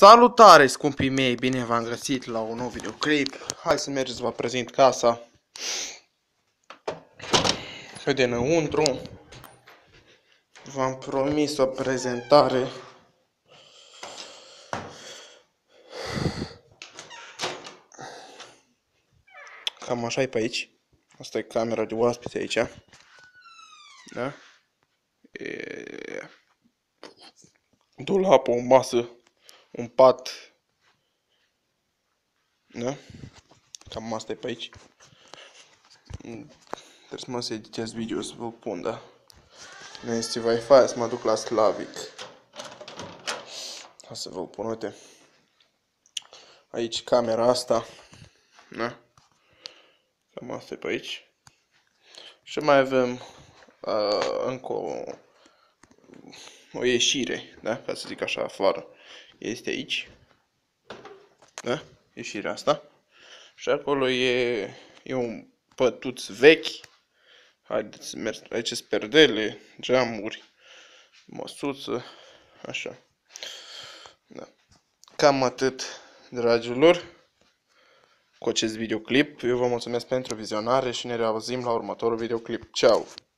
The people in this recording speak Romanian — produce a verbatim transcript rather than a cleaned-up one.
Salutare, scumpii mei, bine v-am găsit la un nou videoclip. Hai să mergem să vă prezint casa pe dinăuntru. V-am promis o prezentare cam așa e pe aici. Asta e camera de oaspete aici. Da? E... dulap, o masă, un pat. Da? Cam asta e pe aici. Trebuie să mă să editez video să vă pun, da? Nu este Wi-Fi, să mă duc la Slavic. Hai să vă pun, uite. Aici camera asta. Da? Cam asta e pe aici. Și mai avem uh, încă o, o ieșire, da? Ca să zic așa, afară. Este aici. Da? Ieșirea asta. Și acolo e, e un pătuț vechi. Haideți să merg. Aici sunt perdele, geamuri, măsuță, așa. Da. Cam atât, dragilor, cu acest videoclip. Eu vă mulțumesc pentru vizionare și ne reauzim la următorul videoclip. Ceau!